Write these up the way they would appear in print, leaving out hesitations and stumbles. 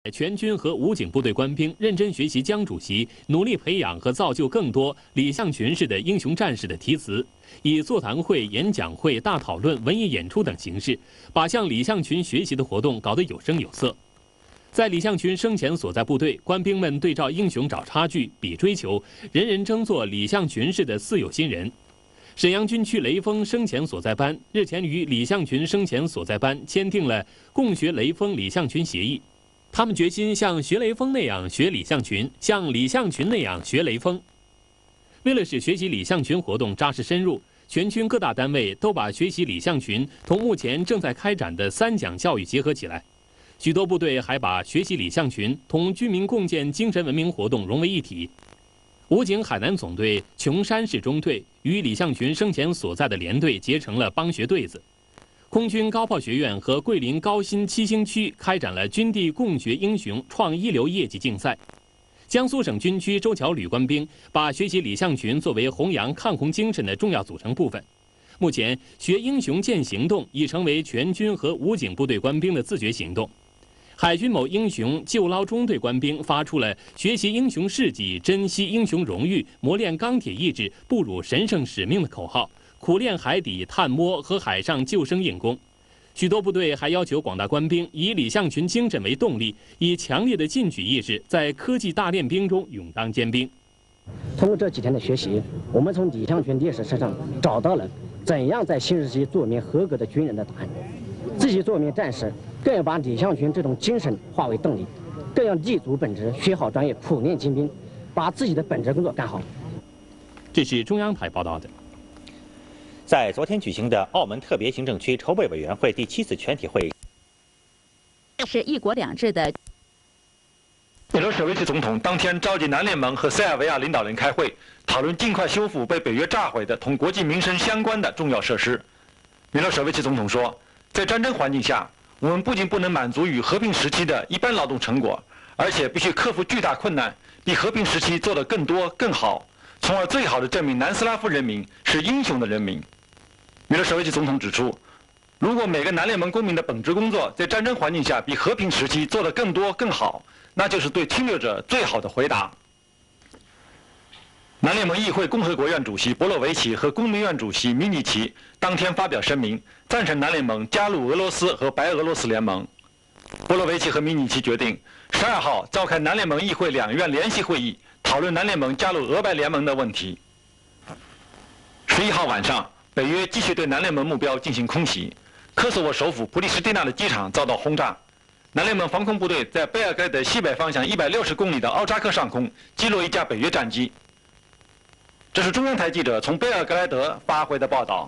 全军和武警部队官兵认真学习江主席努力培养和造就更多李象群式的英雄战士的题词，以座谈会、演讲会、大讨论、文艺演出等形式，把向李象群学习的活动搞得有声有色。在李象群生前所在部队，官兵们对照英雄找差距、比追求，人人争做李象群式的四有新人。沈阳军区雷锋生前所在班日前与李象群生前所在班签订了共学雷锋李象群协议。他们决心像学雷锋那样学李象群，像李象群那样学雷锋。为了使学习李象群活动扎实深入，全军各大单位都把学习李象群同目前正在开展的三讲教育结合起来。许多部队还把学习李象群同军民共建精神文明活动融为一体。武警海南总队琼山市中队与李象群生前所在的连队结成了帮学对子。空军高炮学院和桂林高新七星区开展了军地共学英雄创一流业绩竞赛。江苏省军区周桥旅官兵把学习李象群作为弘扬抗洪精神的重要组成部分。目前，学英雄践行动已成为全军和武警部队官兵的自觉行动。海军某英雄救捞中队官兵发出了学习英雄事迹、珍惜英雄荣誉、磨练钢铁意志、不辱神圣使命的口号，苦练海底探摸和海上救生硬功。许多部队还要求广大官兵以李象群精神为动力，以强烈的进取意识，在科技大练兵中勇当坚兵。 通过这几天的学习，我们从李象群烈士身上找到了怎样在新时期做一名合格的军人的答案。自己做一名战士，更要把李象群这种精神化为动力，更要立足本职，学好专业，苦练精兵，把自己的本职工作干好。 这是中央台报道的。 在昨天举行的澳门特别行政区筹备委员会第7次全体会议， 是一国两制的。 米洛舍维奇总统当天召集南联盟和塞尔维亚领导人开会，讨论尽快修复被北约炸毁的同国计民生相关的重要设施。米洛舍维奇总统说，在战争环境下，我们不仅不能满足于和平时期的一般劳动成果，而且必须克服巨大困难，比和平时期做得更多更好，从而最好地证明南斯拉夫人民是英雄的人民。米洛舍维奇总统指出，如果每个南联盟公民的本职工作在战争环境下比和平时期做得更多更好，那就是对侵略者最好的回答。南联盟议会共和国院主席博洛维奇和公民院主席米尼奇当天发表声明，赞成南联盟加入俄罗斯和白俄罗斯联盟。博洛维奇和米尼奇决定12号召开南联盟议会两院联席会议，讨论南联盟加入俄白联盟的问题。11号晚上，北约继续对南联盟目标进行空袭，科索沃首府普里什蒂纳的机场遭到轰炸。南联盟防空部队在贝尔格莱德西北方向160公里的奥扎克上空击落一架北约战机。这是中央台记者从贝尔格莱德发回的报道。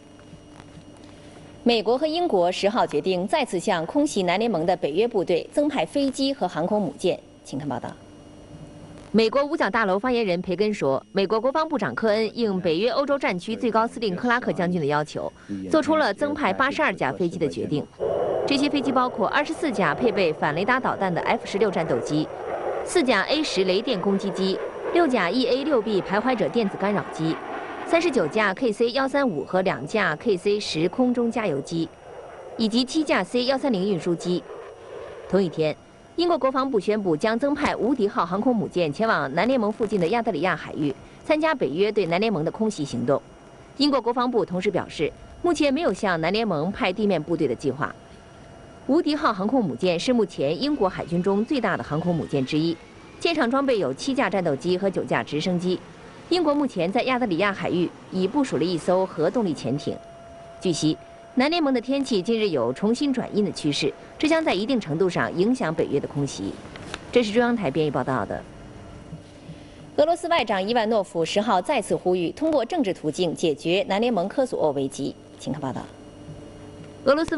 美国和英国10号决定再次向空袭南联盟的北约部队增派飞机和航空母舰。请看报道。美国五角大楼发言人培根说，美国国防部长科恩应北约欧洲战区最高司令克拉克将军的要求，做出了增派82架飞机的决定。这些飞机包括24架配备反雷达导弹的 F-16战斗机，4架 A-10雷电攻击机，6架 EA-6B 徘徊者电子干扰机，39架 KC-135和2架 KC-10空中加油机，以及7架 C-130运输机。同一天，英国国防部宣布将增派无敌号航空母舰前往南联盟附近的亚得里亚海域，参加北约对南联盟的空袭行动。英国国防部同时表示，目前没有向南联盟派地面部队的计划。无敌号航空母舰是目前英国海军中最大的航空母舰之一，舰上装备有7架战斗机和9架直升机。英国目前在亚得里亚海域已部署了1艘核动力潜艇。据悉，南联盟的天气近日有重新转阴的趋势，这将在一定程度上影响北约的空袭。这是中央台编译报道的。俄罗斯外长伊万诺夫10号再次呼吁通过政治途径解决南联盟科索沃危机。请看报道。俄罗斯。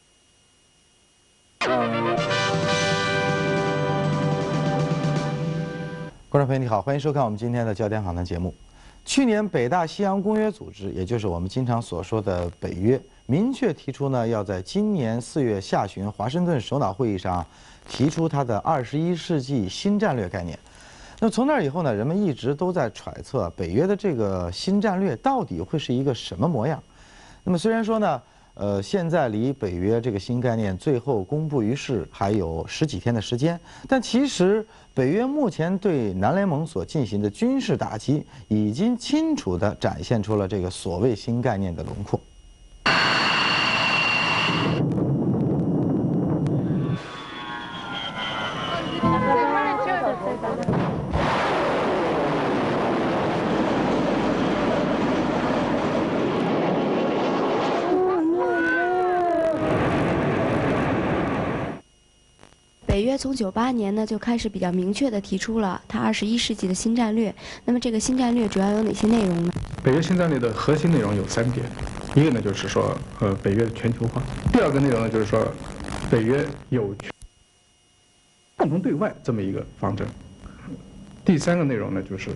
观众朋友你好，欢迎收看我们今天的焦点访谈节目。去年北大西洋公约组织，也就是我们经常所说的北约，明确提出呢，要在今年4月下旬华盛顿首脑会议上提出它的21世纪新战略概念。那么从那以后呢，人们一直都在揣测北约的这个新战略到底会是一个什么模样。那么虽然说呢， 现在离北约这个新概念最后公布于世还有10几天的时间，但其实北约目前对南联盟所进行的军事打击，已经清楚地展现出了这个所谓新概念的轮廓。 北约从98年呢就开始比较明确地提出了它21世纪的新战略。那么这个新战略主要有哪些内容呢？ 北约新战略的核心内容有3点，一个呢就是说北约的全球化，第二个内容呢就是说北约有共同对外这么一个方针，第3个内容呢就是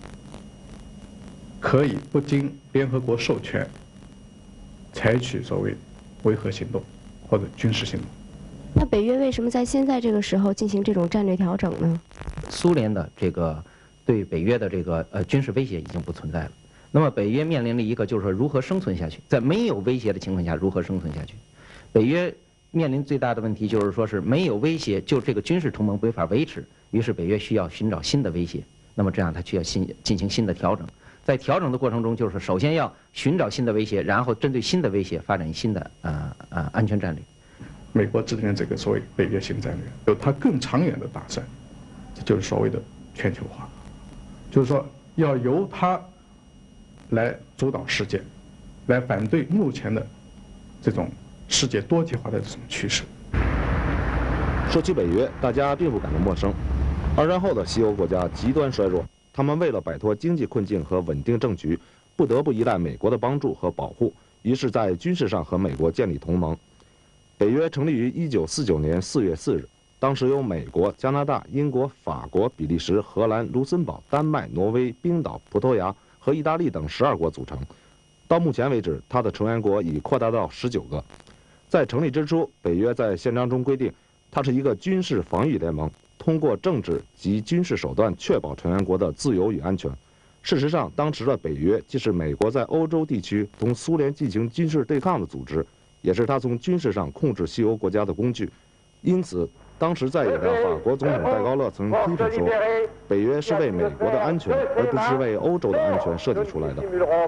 可以不经联合国授权采取所谓维和行动或者军事行动。 那北约为什么在现在这个时候进行这种战略调整呢？ 苏联的这个对北约的这个军事威胁已经不存在了。那么北约面临了一个就是说如何生存下去，在没有威胁的情况下如何生存下去。北约面临最大的问题就是说是没有威胁，就这个军事同盟没法维持，于是北约需要寻找新的威胁。那么这样它需要进行新的调整。在调整的过程中，就是首先要寻找新的威胁，然后针对新的威胁发展新的安全战略。 美国制定的这个所谓北约新战略，有它更长远的打算，这就是所谓的全球化，就是说要由它来主导世界，来反对目前的这种世界多极化的这种趋势。 说起北约，大家并不感到陌生。2战后的西欧国家极端衰弱，他们为了摆脱经济困境和稳定政局，不得不依赖美国的帮助和保护，于是在军事上和美国建立同盟。北约成立于1949年4月4日，当时由美国、加拿大、英国、法国、比利时、荷兰、卢森堡、丹麦、挪威、冰岛、葡萄牙和意大利等12国组成。到目前为止，它的成员国已扩大到19个。在成立之初，北约在宪章中规定，它是一个军事防御联盟，通过政治及军事手段确保成员国的自由与安全。事实上，当时的北约既是美国在欧洲地区同苏联进行军事对抗的组织，也是他从军事上控制西欧国家的工具。因此，当时在野的法国总统戴高乐曾批评说，北约是为美国的安全，而不是为欧洲的安全设计出来的。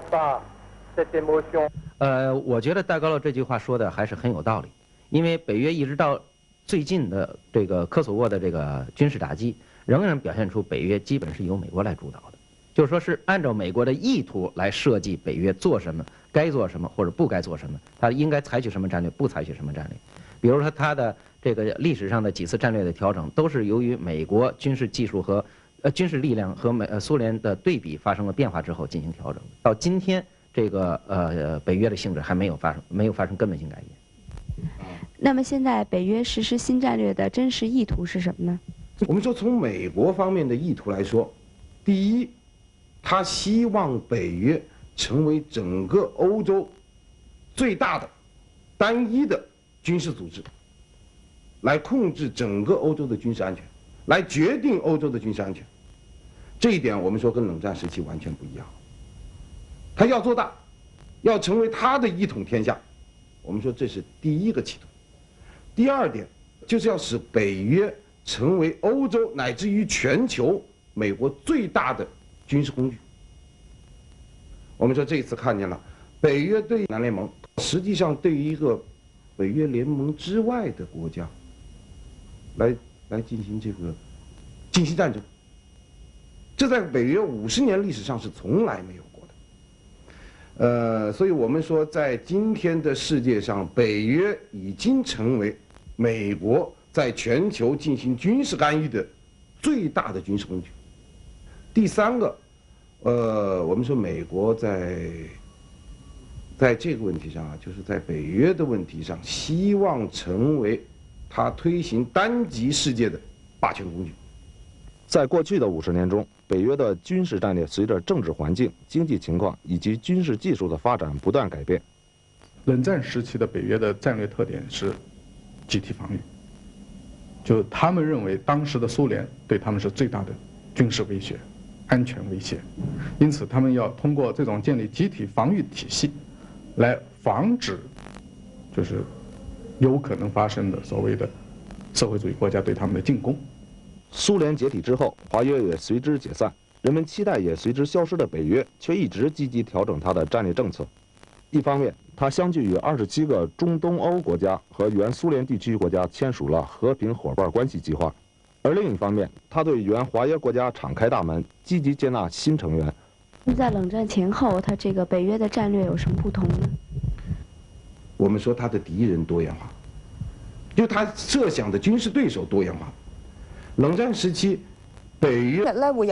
我觉得戴高乐这句话说的还是很有道理，因为北约一直到最近的这个科索沃的这个军事打击，仍然表现出北约基本是由美国来主导的，就是说是按照美国的意图来设计北约做什么，该做什么或者不该做什么，它应该采取什么战略，不采取什么战略。比如说它的这个历史上的几次战略的调整，都是由于美国军事技术和军事力量和苏联的对比发生了变化之后进行调整。到今天，这个北约的性质还没有发生根本性改变。 那么现在北约实施新战略的真实意图是什么呢？ 我们说从美国方面的意图来说，第一，他希望北约成为整个欧洲最大的单一的军事组织，来控制整个欧洲的军事安全，来决定欧洲的军事安全。这一点我们说跟冷战时期完全不一样。他要做大，要成为他的一统天下。我们说这是第一个企图。第二点就是要使北约成为欧洲乃至于全球美国最大的军事工具。我们说这一次看见了北约对南联盟，实际上对于一个北约联盟之外的国家来进行这个进行战争，这在北约50年历史上是从来没有过的。所以我们说在今天的世界上，北约已经成为美国在全球进行军事干预的最大的军事工具。第三个，我们说美国在这个问题上啊，就是在北约的问题上，希望成为他推行单极世界的霸权工具。 在过去的50年中，北约的军事战略随着政治环境、经济情况以及军事技术的发展不断改变。 冷战时期的北约的战略特点是集体防御，就他们认为当时的苏联对他们是最大的军事威胁、安全威胁，因此他们要通过这种建立集体防御体系，来防止就是有可能发生的所谓的社会主义国家对他们的进攻。 苏联解体之后，华约也随之解散，人们期待也随之消失的北约，却一直积极调整它的战略政策。一方面，它相继与27个中东欧国家和原苏联地区国家签署了和平伙伴关系计划；而另一方面，它对原华约国家敞开大门，积极接纳新成员。 在冷战前后，它这个北约的战略有什么不同呢？ 我们说它的敌人多元化，就它设想的军事对手多元化。冷战时期，北约咧會